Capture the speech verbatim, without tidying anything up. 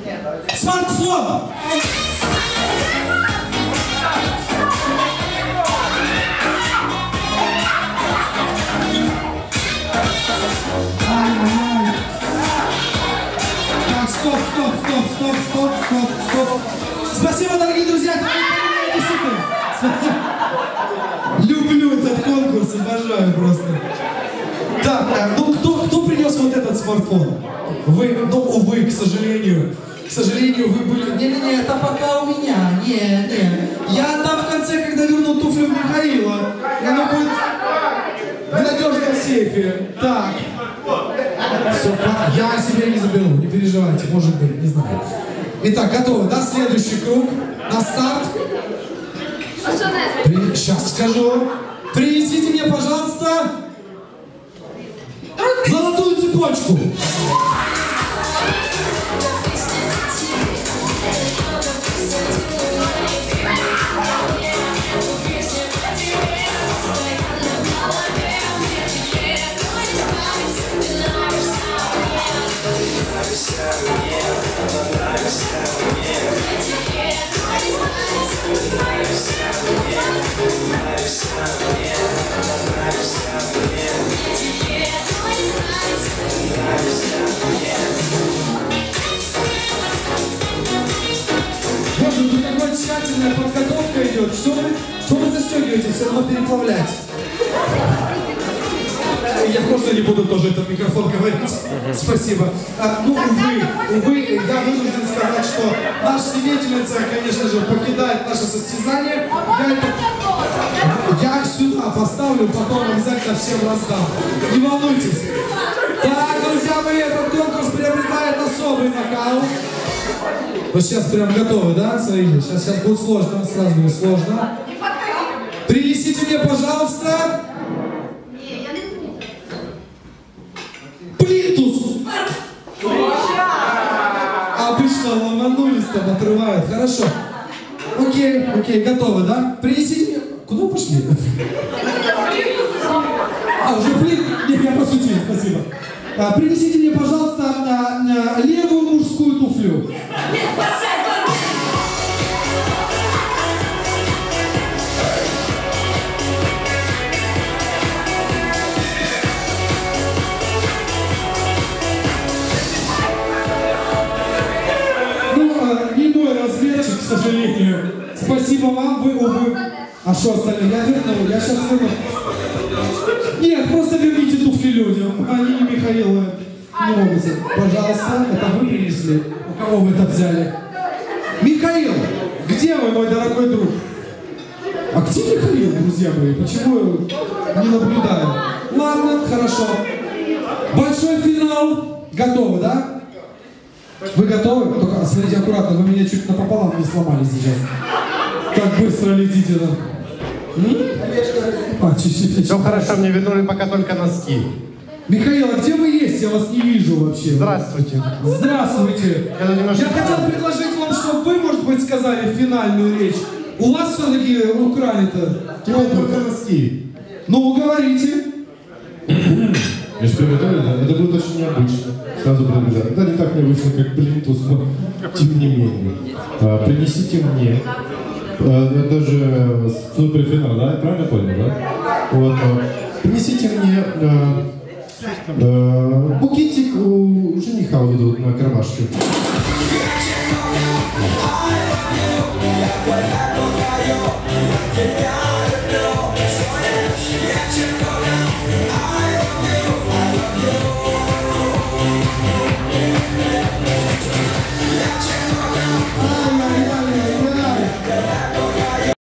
Смартфон! Так, стоп, стоп, стоп, стоп, стоп, стоп, стоп. Спасибо, дорогие друзья, люблю этот конкурс, обожаю просто. Так, ну кто, кто принес вот этот смартфон? Вы, ну, увы, к сожалению, к сожалению, вы были... Не-не-не, это пока у меня, не-не. Я отдам в конце, когда верну туфлю Михаила. И оно будет в надежном сейфе. Так. Все, я себе не заберу, не переживайте, может быть, не знаю. Итак, готовы, да? Следующий круг. На старт. При... Сейчас скажу. Принесите мне, пожалуйста, золотую цепочку. Боже, тут такая тщательная подготовка идет. Что вы, что вы застегиваете? Все равно переплавлять. Я просто не буду тоже этот микрофон говорить. Спасибо. А, ну, увы, увы, я вынужден сказать, что наша свидетельница, конечно же, покидает наше состязание. Я, это... я сюда поставлю, потом обязательно всем раздам. Не волнуйтесь. Так, друзья мои, этот конкурс приобретает особый накал. Вот сейчас прям готовы, да? Смотрите, сейчас, сейчас будет сложно, сразу будет сложно. Принесите мне, пожалуйста, плинтус. Обычно ломанулись, там отрывают. Хорошо. Окей, окей, готовы, да? Принесите мне... Куда пошли? А, уже плинтус? Нет, я пошутил, спасибо. А, принесите мне, пожалуйста, а, а, левую мужскую туфлю. Ну, а, не мой размерчик, к сожалению. Спасибо вам, вы, увы. А что остальное? Я верну, я сейчас верну. Нет, просто верните туфли людям. Они не Михаила не могут. Пожалуйста, это вы принесли. У кого вы это взяли? Михаил! Где вы, мой дорогой друг? А где Михаил, друзья мои? Почему не наблюдаю? Ладно, хорошо. Большой финал. Готовы, да? Вы готовы? Только смотрите аккуратно, вы меня чуть напополам не сломали сейчас. Так быстро летите, да? А, чуть-чуть. Все хорошо, мне вернули пока только носки. Михаил, а где вы есть? Я вас не вижу вообще. Здравствуйте. Здравствуйте. Я, немножко... Я хотел предложить вам, чтобы вы, может быть, сказали финальную речь. У вас все-таки украли-то. Типа только носки. Ну, говорите. Я же приготовил, это будет очень необычно. Сразу предупреждаю. Это не так необычно, как плинтус, но тем не менее. А, принесите мне. А, даже суперфинал, да? Я правильно понял, да? Вот. А, принесите мне а, а, букетик у жениха вот тут на кармашке. Yeah.